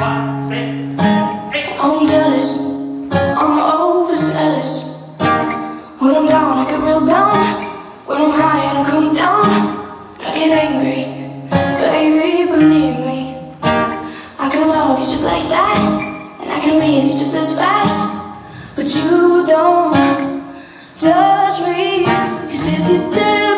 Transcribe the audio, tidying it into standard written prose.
I'm jealous, I'm overzealous. When I'm down, I get real down. When I'm high, I come down. I get angry, baby, believe me. I can love you just like that, and I can leave you just as fast. But you don't touch me, 'cause if you did,